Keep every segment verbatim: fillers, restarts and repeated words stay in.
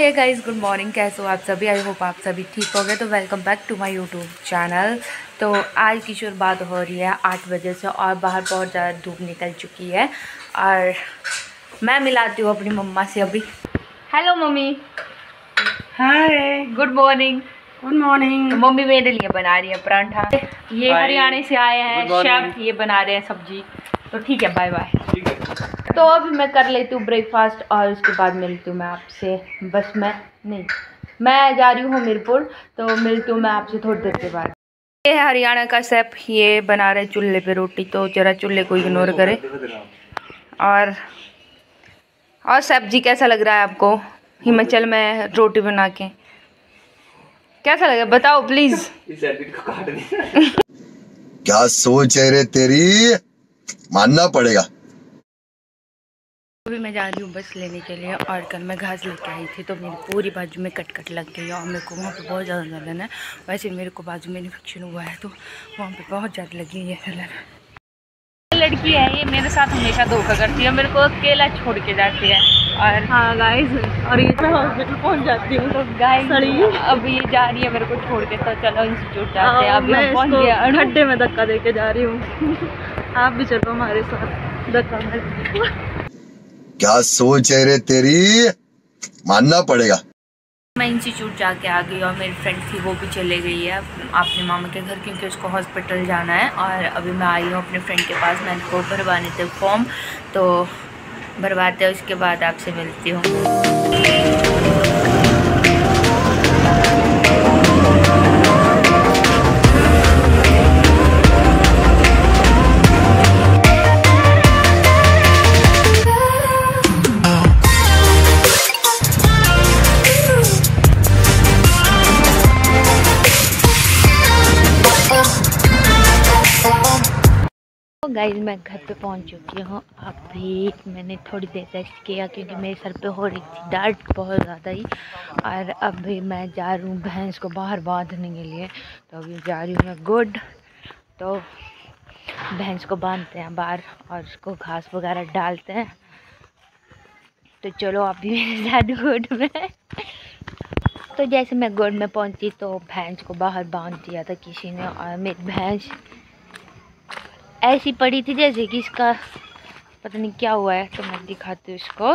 Hey guys, good morning. कैसे हो आप सभी? आई होप आप सभी ठीक हो गए। तो welcome back to my YouTube channel. तो आज की शुरुआत हो रही है आठ बजे से और बाहर बहुत ज़्यादा धूप निकल चुकी है और मैं मिलाती हूँ अपनी मम्मा से अभी। Hello mummy. Hi, good morning. Good morning. तो मम्मी मेरे लिए बना रही है पराठा। ये हरियाणा से आए हैं शेफ, ये बना रहे हैं सब्जी। तो ठीक है, बाय बाय। तो अभी मैं कर लेती हूँ ब्रेकफास्ट और उसके बाद मिलती हूँ मैं आपसे। बस मैं नहीं मैं जा रही हूँ हमीरपुर, तो मिलती हूँ मैं आपसे थोड़ी देर के बाद। ये है हरियाणा का शेफ, ये बना रहे चूल्हे पे रोटी, तो जरा चूल्हे को इग्नोर करें। और और सब्जी कैसा लग रहा है आपको हिमाचल में रोटी बना के? कैसा लगा बताओ प्लीज। क्या सोच है रे तेरी, मानना पड़ेगा। अभी मैं जा रही हूँ बस लेने के लिए और कल मैं घास लेके आई थी तो मेरी पूरी बाजू में कट कट लग गई और मेरे को वहाँ पे बहुत ज़्यादा जलन है। वैसे मेरे को बाजू में इन्फेक्शन हुआ है तो वहाँ पे बहुत ज़्यादा लगी है जलन। लड़की है ये, मेरे साथ हमेशा धोखा करती है, मेरे को अकेला छोड़ के जाती है। और हाँ गाइस, और ये मैं हॉस्पिटल पहुँच जाती हूँ। तो गाइस अब ये जा रही है मेरे को छोड़ के, तो चलो इंस्टीट्यूट जाते हैं। अभी हम पहुँच गए, गड्ढे में धक्का दे के जा रही हूँ। आप भी चलो हमारे साथ धक्का मार। क्या सोच है रे तेरी, मानना पड़ेगा। मैं इंस्टीट्यूट जाके आ गई और मेरी फ्रेंड थी वो भी चले गई है अपने मामा के घर, क्योंकि उसको हॉस्पिटल जाना है। और अभी मैं आई हूँ अपने फ्रेंड के पास, मैंने को भरवाने थे फॉर्म, तो भरवाते हैं उसके बाद आपसे मिलती हूँ। गाइस मैं घर पे पहुंच चुकी हूँ। अभी मैंने थोड़ी देर रेस्ट किया क्योंकि मेरे सर पे हो रही थी दर्द बहुत ज़्यादा ही। और अभी मैं जा रही हूँ भैंस को बाहर बांधने के लिए। तो अभी जा रही हूँ मैं गुड, तो भैंस को बांधते हैं बाहर और उसको घास वगैरह डालते हैं। तो चलो अभी मेरे साथ गुड में। तो जैसे मैं गुड में पहुँची तो भैंस को बाहर बांध दिया था किसी ने, और मेरी भैंस ऐसी पड़ी थी जैसे कि इसका पता नहीं क्या हुआ है। तो मैं दिखाती हूँ इसको।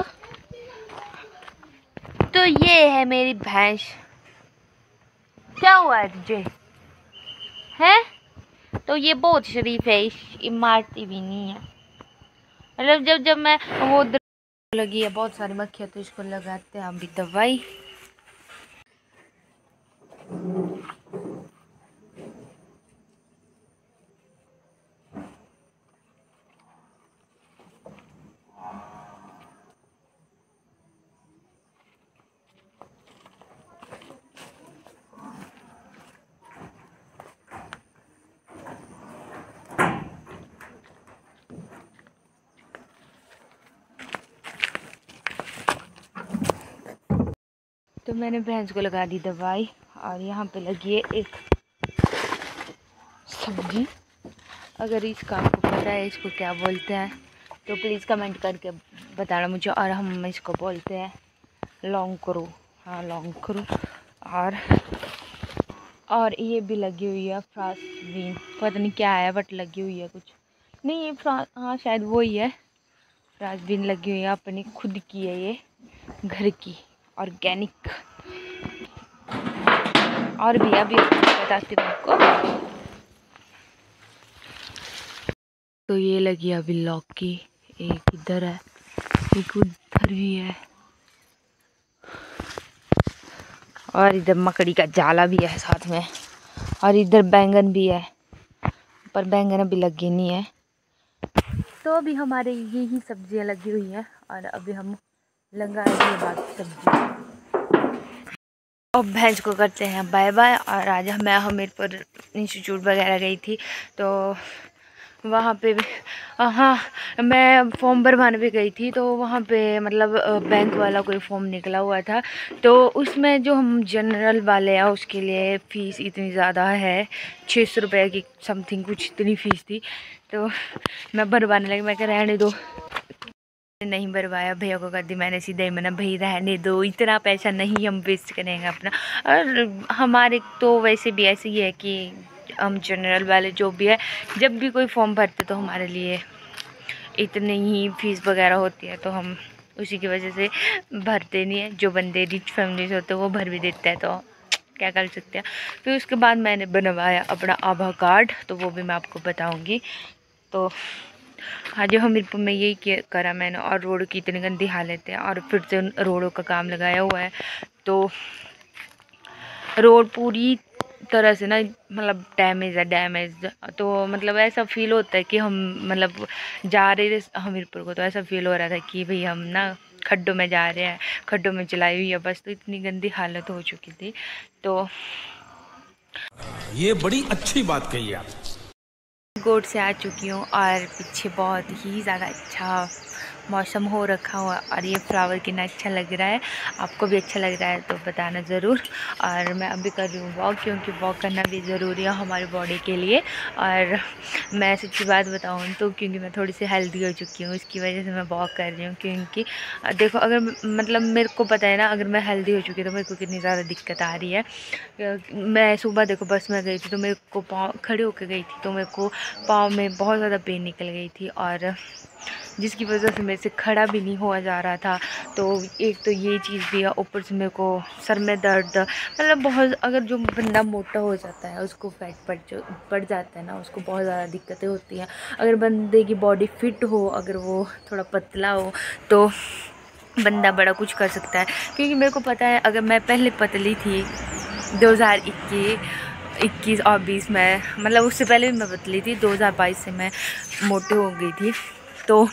तो ये है मेरी भैंस। क्या हुआ है तुझे है? तो ये बहुत शरीफ है, ये मारती भी नहीं है। मतलब जब जब मैं वो लगी है बहुत सारी मक्खियाँ तो इसको लगाते हैं अभी दवाई। तो मैंने भैंस को लगा दी दवाई और यहाँ पे लगी है एक सब्जी। अगर इसका आपको पता है इसको क्या बोलते हैं तो प्लीज़ कमेंट करके बताना मुझे। और हम इसको बोलते हैं लौंग करू। हाँ लौंग करू। और और ये भी लगी हुई है फ्रांस बीन, पता नहीं क्या है बट लगी हुई है कुछ नहीं। ये फ्रांस, हाँ शायद वो ही है, फ्रांस बीन लगी हुई है। अपनी खुद की है ये, घर की ऑर्गेनिक। और भी अभी बताती हूँ आपको। तो ये लगी अभी लौकी, एक इधर है एक उधर भी है, और इधर मकड़ी का जाला भी है साथ में, और इधर बैंगन भी है पर बैंगन अभी लगी नहीं है। तो अभी हमारे यही सब्जियां लगी हुई हैं और अभी हम लगाएंगे बाकी सब्जी। अब भैंस को करते हैं बाय बाय। और आज मैं हमीरपुर इंस्टीट्यूट वगैरह गई थी तो वहाँ पे भी, हाँ मैं फॉर्म भरवाने भी गई थी। तो वहाँ पे मतलब बैंक वाला कोई फॉर्म निकला हुआ था, तो उसमें जो हम जनरल वाले हैं उसके लिए फ़ीस इतनी ज़्यादा है, छः सौ रुपये की समथिंग कुछ इतनी फ़ीस थी। तो मैं भरवाने लगी, मैं कह रहने दो। नहीं भरवाया, भैया को कर दी मैंने सीधे ही मना, भाई रहने दो, इतना पैसा नहीं हम वेस्ट करेंगे अपना। और हमारे तो वैसे भी ऐसे ही है कि हम जनरल वाले जो भी है, जब भी कोई फॉर्म भरते तो हमारे लिए इतनी ही फीस वगैरह होती है, तो हम उसी की वजह से भरते नहीं है। जो बंदे रिच फैमिलीज होते हैं वो भर भी देते हैं, तो क्या कर सकते हैं। फिर उसके बाद मैंने बनवाया अपना आभा कार्ड, तो वो भी मैं आपको बताऊँगी। तो हाँ, जो हमीरपुर में यही करा मैंने। और रोड की इतनी गंदी हालत है, और फिर से रोडों का काम लगाया हुआ है, तो रोड पूरी तरह से ना मतलब डैमेज है डैमेज तो मतलब ऐसा फील होता है कि हम मतलब जा रहे थे हमीरपुर को, तो ऐसा फील हो रहा था कि भाई हम ना खड्डों में जा रहे हैं, खड्डों में चलाई हुई है बस। तो इतनी गंदी हालत हो चुकी थी। तो ये बड़ी अच्छी बात कही आप। गोड से आ चुकी हूँ, और पीछे बहुत ही ज़्यादा अच्छा मौसम हो रखा हुआ, और ये फ्लावर कितना अच्छा लग रहा है। आपको भी अच्छा लग रहा है तो बताना ज़रूर। और मैं अभी कर रही हूँ वॉक, क्योंकि वॉक करना भी ज़रूरी है हमारी बॉडी के लिए। और मैं सच्ची बात बताऊँ तो क्योंकि मैं थोड़ी सी हेल्दी हो चुकी हूँ, इसकी वजह से मैं वॉक कर रही हूँ। क्योंकि देखो, अगर मतलब मेरे को पता है ना, अगर मैं हेल्दी हो चुकी तो मेरे को कितनी ज़्यादा दिक्कत आ रही है। मैं सुबह देखो बस में गई थी, तो मेरे को पाँव खड़े होकर गई थी, तो मेरे को पाँव में बहुत ज़्यादा पेन निकल गई थी, और जिसकी वजह से मेरे से खड़ा भी नहीं हुआ जा रहा था। तो एक तो ये चीज़ भी है, ऊपर से मेरे को सर में दर्द, मतलब बहुत। अगर जो बंदा मोटा हो जाता है उसको फैट पड़ पड़ जाता है ना, उसको बहुत ज़्यादा दिक्कतें होती हैं। अगर बंदे की बॉडी फिट हो, अगर वो थोड़ा पतला हो, तो बंदा बड़ा कुछ कर सकता है। क्योंकि मेरे को पता है, अगर मैं पहले पतली थी दो हज़ार इक्कीस इक्कीस और बीस में, मतलब उससे पहले भी मैं पतली थी, दो हज़ार बाईस से मैं मोटी हो गई थी। तो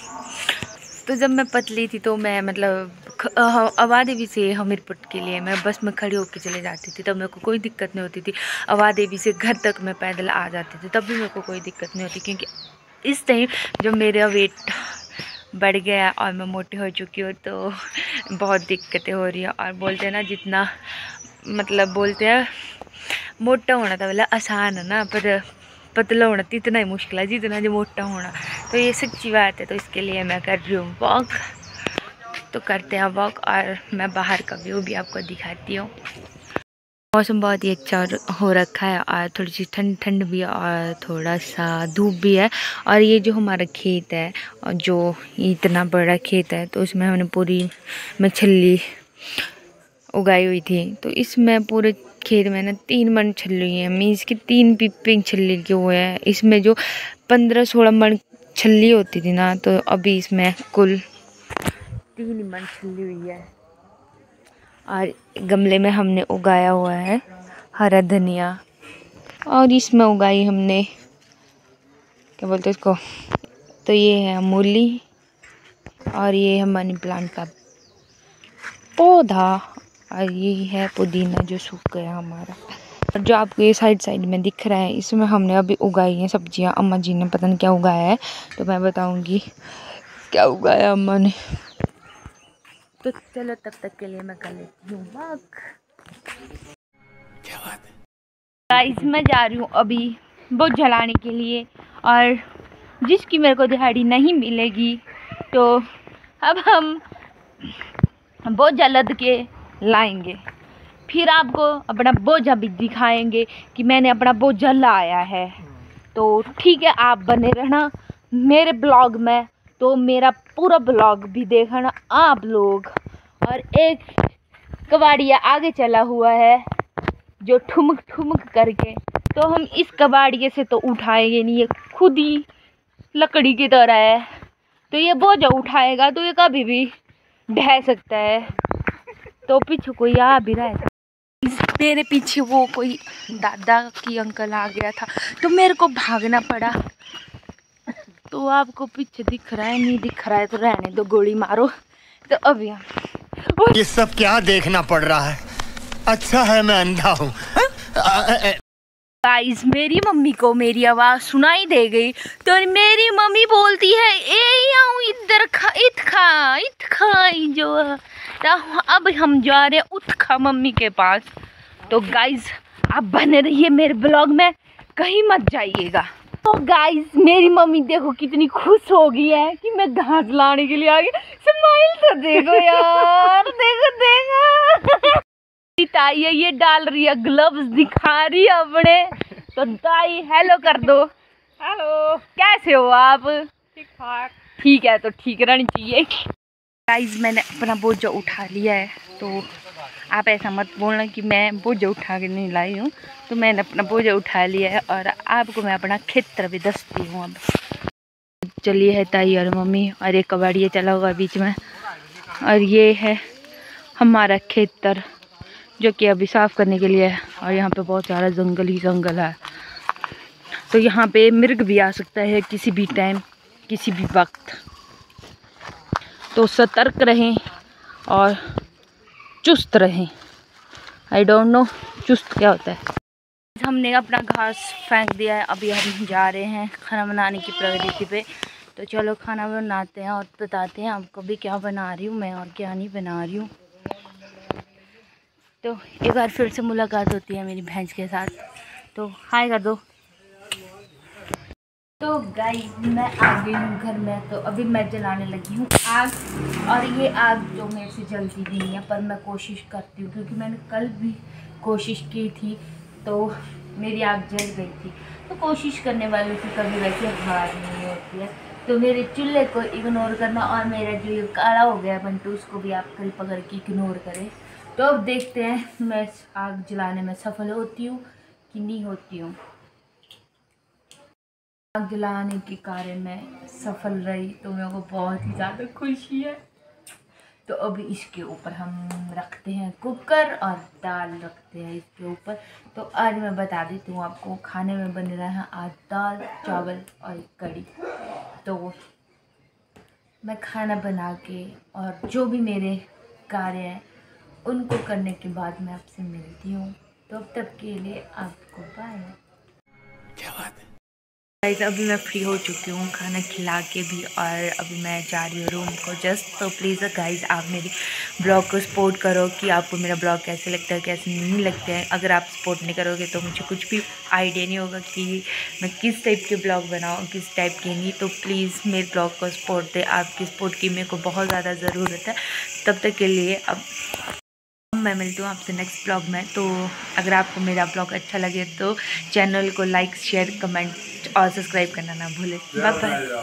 तो जब मैं पतली थी तो मैं मतलब अवा देवी से हमीरपुर के लिए मैं बस में खड़ी होकर चले जाती थी, तब मेरे को कोई दिक्कत नहीं होती थी। अवा देवी से घर तक मैं पैदल आ जाती थी, तब भी मेरे को कोई दिक्कत नहीं होती। क्योंकि इस टाइम जब मेरा वेट बढ़ गया और मैं मोटी हो चुकी हूँ, तो बहुत दिक्कतें हो रही हैं। और बोलते हैं ना, जितना मतलब बोलते हैं मोटा होना तो बोला आसान है ना, पर पतला होना तो इतना ही मुश्किल है जितना जो मोटा होना। तो ये सच्ची बात है। तो इसके लिए मैं कर रही हूँ वॉक। तो करते हैं वॉक, और मैं बाहर का व्यू भी आपको दिखाती हूँ। मौसम बहुत ही अच्छा हो रखा है, और थोड़ी सी ठंड ठंड भी है, और थोड़ा सा धूप भी है। और ये जो हमारा खेत है, और जो इतना बड़ा खेत है, तो उसमें हमने पूरी मछली उगाई हुई थी। तो इसमें पूरे खेत में ना तीन मन छल्ली है, मीन्स की तीन पिपिंग छल्ली के हुए हैं। इसमें जो पंद्रह सोलह मन छल्ली होती थी ना, तो अभी इसमें कुल तीन मन छल्ली हुई है। और गमले में हमने उगाया हुआ है हरा धनिया, और इसमें उगाई हमने क्या बोलते हैं इसको, तो ये है मूली, और ये है मनी प्लांट का पौधा, और ये है पुदीना जो सूख गया हमारा। और जो आपको ये साइड साइड में दिख रहा है, इसमें हमने अभी उगाई हैं सब्जियां। अम्मा जी ने पता नहीं क्या उगाया है, तो मैं बताऊंगी क्या उगाया अम्मा ने। तो चलो तब तक के लिए मैं कर लेती हूँ वॉक। क्या बात है गाइस, मैं जा रही हूँ अभी बोझ जलाने के लिए, और जिसकी मेरे को दिहाड़ी नहीं मिलेगी, तो अब हम बोझा लद के लाएंगे। फिर आपको अपना बोझा भी दिखाएंगे कि मैंने अपना बोझा लाया है। तो ठीक है, आप बने रहना मेरे ब्लॉग में, तो मेरा पूरा ब्लॉग भी देखना आप लोग। और एक कबाड़िया आगे चला हुआ है जो ठुमक ठुमक करके, तो हम इस कबाड़िए से तो उठाएंगे नहीं, ये खुद ही लकड़ी की तरह है, तो ये बोझा उठाएगा तो ये कभी भी ढह सकता है। तो पीछे कोई आ भी रहा है, मेरे पीछे वो कोई दादा की अंकल आ गया था, तो मेरे को भागना पड़ा। तो आपको पीछे दिख रहा है, नहीं दिख रहा है तो रहने दो, गोली मारो। तो अभी हम ये सब क्या देखना पड़ रहा है, अच्छा है मैं अंधा हूँ। गाइस, मेरी मम्मी को मेरी आवाज़ सुनाई दे गई, तो मेरी मम्मी बोलती है ए आऊँ इधर खा इत खा इत खाई जो। तो अब हम जा रहे हैं उत्खा मम्मी के पास। तो गाइस, आप बने रहिए मेरे ब्लॉग में, कहीं मत जाइएगा। तो गाइस मेरी मम्मी देखो कितनी खुश हो गई है कि मैं घास लाने के लिए आ गई। स्माइल तो देखो यार, देखो देखो ताई है ये डाल रही है ग्लव्स, दिखा रही है अपने। तो ताई हेलो कर दो। हेलो, कैसे हो आप? ठीक ठाक। ठीक है, तो ठीक रहनी चाहिए। गाइस मैंने अपना बोझा उठा लिया है, तो आप ऐसा मत बोलना कि मैं बोझा उठा के नहीं लाई हूँ। तो मैंने अपना बोझा उठा लिया है और आपको मैं अपना क्षेत्र भी दसती हूँ। अब चलिए है ताई और मम्मी और एक कबाड़िया चला हुआ बीच में, और ये है हमारा क्षेत्र जो कि अभी साफ़ करने के लिए है। और यहाँ पे बहुत सारा जंगल ही जंगल है, तो यहाँ पे मृग भी आ सकता है किसी भी टाइम, किसी भी वक्त। तो सतर्क रहें और चुस्त रहें। आई डोंट नो चुस्त क्या होता है। हमने अपना घास फेंक दिया है, अभी हम जा रहे हैं खाना बनाने की प्रगति पे। तो चलो खाना बनाते हैं और बताते हैं आपको भी क्या बना रही हूँ मैं और क्या नहीं बना रही हूँ। तो एक बार फिर से मुलाकात होती है मेरी भैंस के साथ, तो हाय कर दो। तो गाइस मैं आ गई हूँ घर में, तो अभी मैं जलाने लगी हूँ आग। और ये आग जो मेरे से जलती नहीं है, पर मैं कोशिश करती हूँ क्योंकि मैंने कल भी कोशिश की थी तो मेरी आग जल गई थी। तो कोशिश करने वालों की कभी वैसे हार नहीं होती है। तो मेरे चूल्हे को इग्नोर करना, और मेरा जो ये काला हो गया बंटू उसको भी आप कल पकड़ के इग्नोर करें। तो अब देखते हैं मैं आग जलाने में सफल होती हूँ कि नहीं होती हूँ। आग जलाने के कार्य में सफल रही तो मेरे को बहुत ही ज़्यादा खुशी है। तो अभी इसके ऊपर हम रखते हैं कुकर और दाल रखते हैं इसके ऊपर। तो आज मैं बता देती हूँ आपको, खाने में बन रहा है आज दाल चावल और कढ़ी। तो मैं खाना बना के और जो भी मेरे कार्य हैं उनको करने के बाद मैं आपसे मिलती हूँ। तो अब तक के लिए आपको बाय। क्या बात है। गाइस अभी मैं फ्री हो चुकी हूँ खाना खिला के भी, और अभी मैं जा रही हूँ रूम को जस्ट। तो प्लीज़ गाइस आप मेरी ब्लॉग को सपोर्ट करो कि आपको मेरा ब्लॉग कैसे लगता है कैसे नहीं लगता है। अगर आप सपोर्ट नहीं करोगे तो मुझे कुछ भी आइडिया नहीं होगा कि मैं किस टाइप के ब्लॉग बनाऊँ किस टाइप के नहीं। तो प्लीज़ मेरे ब्लॉग को सपोर्ट दे, आपकी सपोर्ट की मेरे को बहुत ज़्यादा ज़रूरत है। तब तक के लिए अब मैं मिलती हूँ आपसे नेक्स्ट ब्लॉग में। तो अगर आपको मेरा ब्लॉग अच्छा लगे तो चैनल को लाइक शेयर कमेंट और सब्सक्राइब करना ना भूलें। Bye bye.